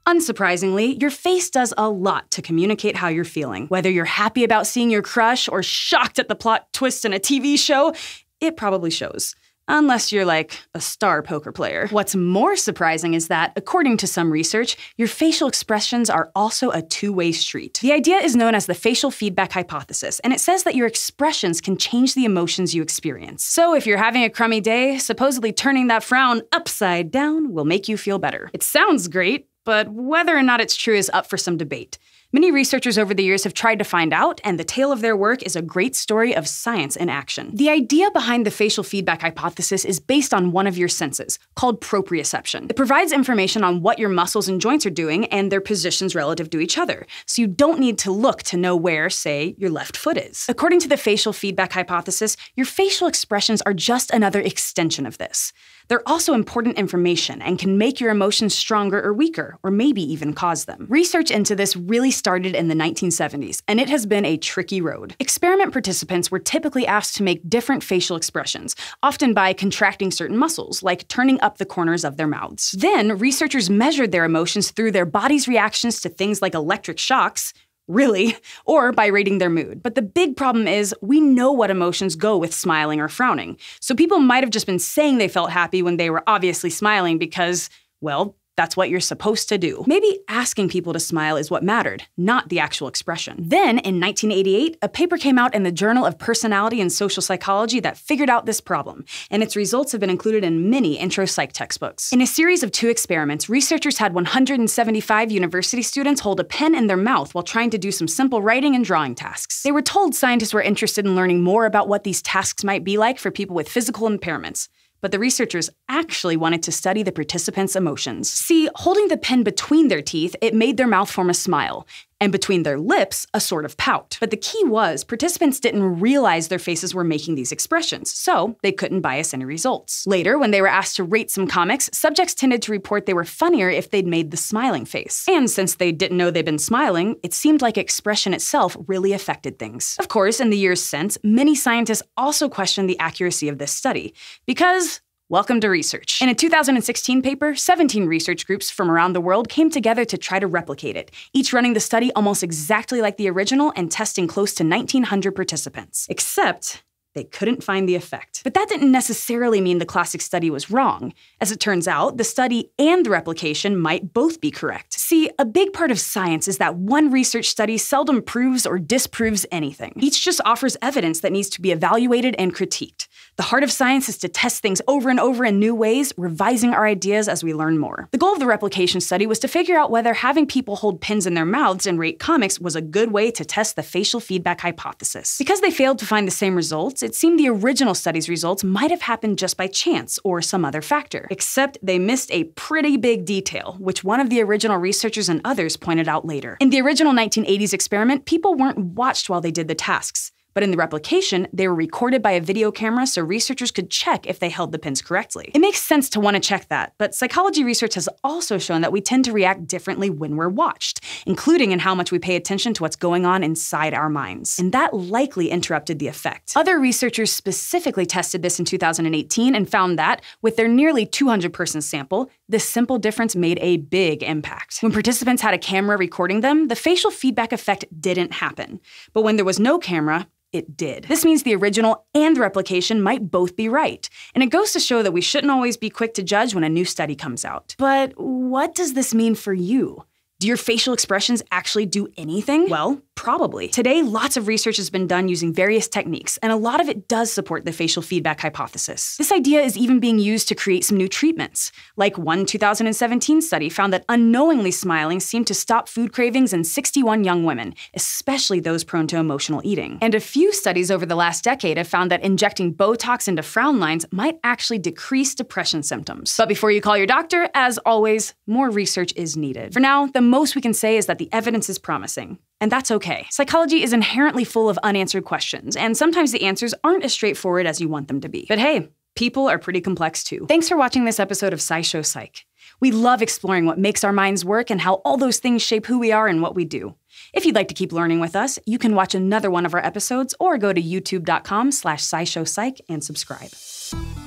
Unsurprisingly, your face does a lot to communicate how you're feeling. Whether you're happy about seeing your crush or shocked at the plot twist in a TV show, it probably shows. Unless you're like a star poker player. What's more surprising is that, according to some research, your facial expressions are also a two-way street. The idea is known as the facial feedback hypothesis, and it says that your expressions can change the emotions you experience. So if you're having a crummy day, supposedly turning that frown upside down will make you feel better. It sounds great, but whether or not it's true is up for some debate. Many researchers over the years have tried to find out, and the tale of their work is a great story of science in action. The idea behind the facial feedback hypothesis is based on one of your senses, called proprioception. It provides information on what your muscles and joints are doing and their positions relative to each other, so you don't need to look to know where, say, your left foot is. According to the facial feedback hypothesis, your facial expressions are just another extension of this. They're also important information and can make your emotions stronger or weaker, or maybe even cause them. Research into this really started in the 1970s, and it has been a tricky road. Experiment participants were typically asked to make different facial expressions, often by contracting certain muscles, like turning up the corners of their mouths. Then, researchers measured their emotions through their body's reactions to things like electric shocks, really, or by rating their mood. But the big problem is, we know what emotions go with smiling or frowning. So people might have just been saying they felt happy when they were obviously smiling because, well, that's what you're supposed to do. Maybe asking people to smile is what mattered, not the actual expression. Then, in 1988, a paper came out in the Journal of Personality and Social Psychology that figured out this problem, and its results have been included in many intro psych textbooks. In a series of 2 experiments, researchers had 175 university students hold a pen in their mouth while trying to do some simple writing and drawing tasks. They were told scientists were interested in learning more about what these tasks might be like for people with physical impairments. But the researchers actually wanted to study the participants' emotions. See, holding the pen between their teeth, it made their mouth form a smile, and between their lips, a sort of pout. But the key was, participants didn't realize their faces were making these expressions, so they couldn't bias any results. Later, when they were asked to rate some comics, subjects tended to report they were funnier if they'd made the smiling face. And since they didn't know they'd been smiling, it seemed like expression itself really affected things. Of course, in the years since, many scientists also questioned the accuracy of this study, because welcome to research. In a 2016 paper, 17 research groups from around the world came together to try to replicate it, each running the study almost exactly like the original and testing close to 1,900 participants. Except they couldn't find the effect. But that didn't necessarily mean the classic study was wrong. As it turns out, the study and the replication might both be correct. See, a big part of science is that one research study seldom proves or disproves anything. Each just offers evidence that needs to be evaluated and critiqued. The heart of science is to test things over and over in new ways, revising our ideas as we learn more. The goal of the replication study was to figure out whether having people hold pins in their mouths and rate comics was a good way to test the facial feedback hypothesis. Because they failed to find the same results, it seemed the original study's results might have happened just by chance or some other factor. Except they missed a pretty big detail, which one of the original researchers and others pointed out later. In the original 1980s experiment, people weren't watched while they did the tasks. But in the replication, they were recorded by a video camera so researchers could check if they held the pins correctly. It makes sense to want to check that, but psychology research has also shown that we tend to react differently when we're watched, including in how much we pay attention to what's going on inside our minds. And that likely interrupted the effect. Other researchers specifically tested this in 2018 and found that, with their nearly 200-person sample, this simple difference made a big impact. When participants had a camera recording them, the facial feedback effect didn't happen. But when there was no camera, it did. This means the original and the replication might both be right. And it goes to show that we shouldn't always be quick to judge when a new study comes out. But what does this mean for you? Do your facial expressions actually do anything? Well, probably. Today, lots of research has been done using various techniques, and a lot of it does support the facial feedback hypothesis. This idea is even being used to create some new treatments. Like one 2017 study found that unknowingly smiling seemed to stop food cravings in 61 young women, especially those prone to emotional eating. And a few studies over the last decade have found that injecting Botox into frown lines might actually decrease depression symptoms. But before you call your doctor, as always, more research is needed. For now, the most we can say is that the evidence is promising. And that's okay. Psychology is inherently full of unanswered questions, and sometimes the answers aren't as straightforward as you want them to be. But hey, people are pretty complex too. Thanks for watching this episode of SciShow Psych. We love exploring what makes our minds work and how all those things shape who we are and what we do. If you'd like to keep learning with us, you can watch another one of our episodes or go to youtube.com/SciShowPsych and subscribe.